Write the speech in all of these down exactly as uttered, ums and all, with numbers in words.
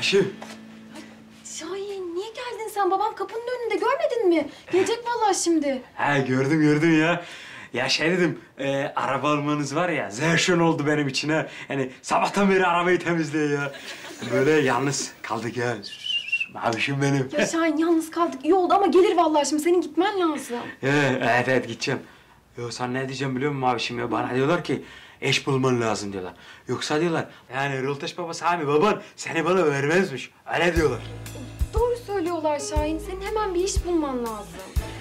Mavişim. Şahin niye geldin sen? Babam kapının önünde görmedin mi? Gelecek vallahi şimdi. He gördüm gördüm ya. Ya şey dedim, e, araba almanız var ya, zevşön oldu benim için ha. Yani sabahtan beri arabayı temizliyor ya. Böyle yalnız kaldık ya. Mavişim benim. Ya Şahin yalnız kaldık iyi oldu ama gelir vallahi şimdi. Senin gitmen lazım. He, evet evet gideceğim. Yo sen ne diyeceğim biliyor musun Mavişim ya? Bana diyorlar ki eş bulman lazım diyorlar. Yoksa diyorlar yani Rıltaş baba Sami baban seni bana vermezmiş. Öyle diyorlar. Doğru söylüyorlar Şahin. Senin hemen bir iş bulman lazım.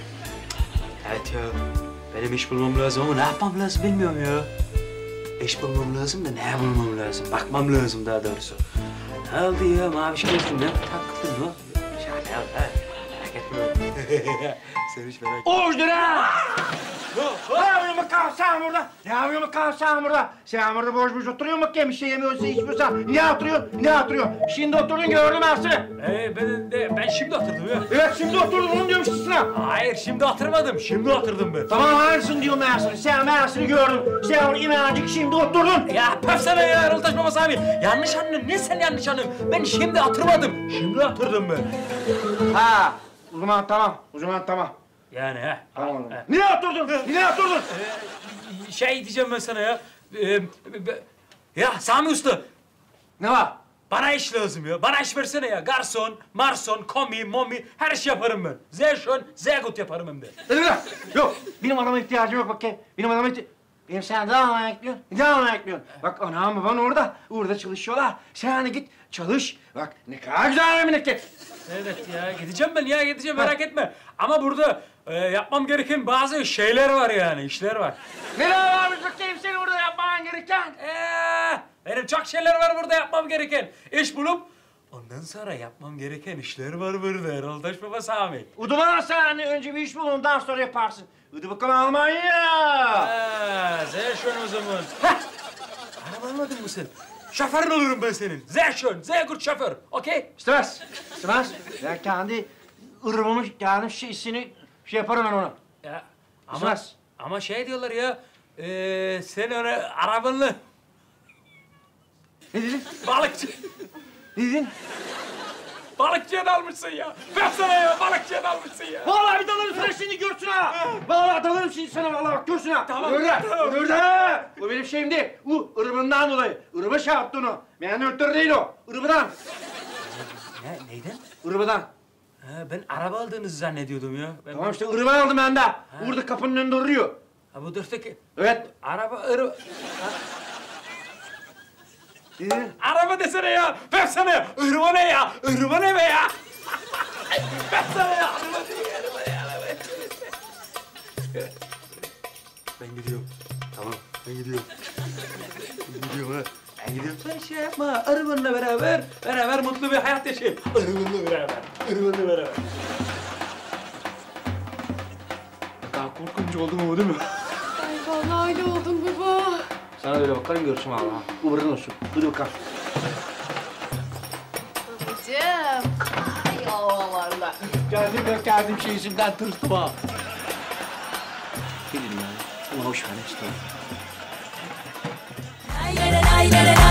Evet ya. Benim iş bulmam lazım ama ne yapmam lazım bilmiyorum ya. İş bulmam lazım da ne bulmam lazım? Bakmam lazım daha doğrusu. Ne oldu ya Maviş gözüm ne taktın mı? Şahane ya. Merak etme. Sen hiç merak etme. Oğuz lira! Ne yapıyorsun bakalım sen burada? Ne yapıyorsun bakalım sen burada? Sen burada boş boş oturuyorsun bakayım. Bir şey yemiyorsun, içmiyorsun. Ne oturuyorsun? Ne oturuyorsun? Şimdi oturdun gördüm ben seni. Ee, ben, de, ben şimdi oturdum ya. Evet şimdi oturdun onu diyorum işte sana. Hayır şimdi oturmadım. Şimdi oturdum ben. Tamam aynısını diyorum ben sana. Sen ben seni gördüm. Sen onu imancık şimdi oturdun. Ya pöf sana ya Rıltaş babası abi. Yanlış anladın. Ne sen yanlış anladın? Ben şimdi oturmadım. Şimdi oturdum ben. Ha o zaman tamam. O zaman tamam. Yani ha. Tamam o zaman. Niye oturdun? Niye oturdun? Ee, şey diyeceğim ben sana ya. Ee, be- ya Sami Usta. Ne var? Bana iş lazım ya. Bana iş versene ya. Garson, marson, komi, momi her şey yaparım ben. Zeyşon, zegut yaparım hem de. Hadi bırak. Yok. Benim adama ihtiyacım yok bakayım. Benim adama ihtiyacım... Benim sen daha mı bekliyorsun? Daha mı bekliyorsun? Bak anam baban orada. Orada çalışıyorlar. Sen hani git çalış. Bak ne kadar güzel bir memleket. Evet ya gideceğim ben ya gideceğim merak etme. Ama burada e, yapmam gereken bazı şeyler var yani işler var. Neler varmış bakayım senin orada yapman gereken? Ee, benim çok şeyler var burada yapmam gereken. İş bulup ondan sonra yapmam gereken işler var burada Rıltaş baba Sami. Uduman sen hani önce bir iş bul ondan sonra yaparsın. Hadi bakalım Almanya. Ha, Zeyşon o zaman. Hah! Araba almadın mı sen? Şoförün olurum ben senin. Zeyşon, Zeygurt şoför. Okey? İstemez. İstemez. Ben kendi ırmımı, kendi şeysini şey yaparım ben ona. Ya, ama, İstemez. ama şey diyorlar ya, e, sen onu arabanla Ne dedin? balıkçı, Ne dedin? balıkçıya dalmışsın ya. Ben sana ya, balıkçıya dalmışsın ya. Vallahi bir dalarım sana şimdi görsün ha. Vallahi dalarım şimdi sana vallahi bak görsün ha. Tamam, Orada, tamam. orada. Bu benim şeyim değil. Bu ırmından dolayı. Irmı şey yaptı onu. Yani ötürü değil o. Irmıdan. Ne, neyden? Irmıdan. Ha, ben araba aldığınızı zannediyordum ya. Ben, Tamam işte ırmı aldım ben de. Burada kapının önünde duruyor. Ha, bu dörtteki Evet. araba, araba, Ee, araba desene ya. Ben sana ya. Irma ne ya? Irma ne be ya? Ben sana ya. Araba değil, araba ya. Araba. Ben gidiyorum. Tamam, ben gidiyorum. Ben gidiyorum ha. Ben gidiyorum. Sen şey yapma. Arabanla beraber, beraber mutlu bir hayat yaşayayım. Arabanla beraber, arabanla beraber. Daha korkunç oldum ama değil mi? Ay vallahi öyle oldun baba. Sana öyle bakarım görsün vallahi. Uğurun olsun. Hadi bakalım. Babacığım. Ay Allah. Kendim ben kendim şey yüzümden tırstım ha. Gelin ya. Ama hoş ver işte. Lay lay lay lay lay.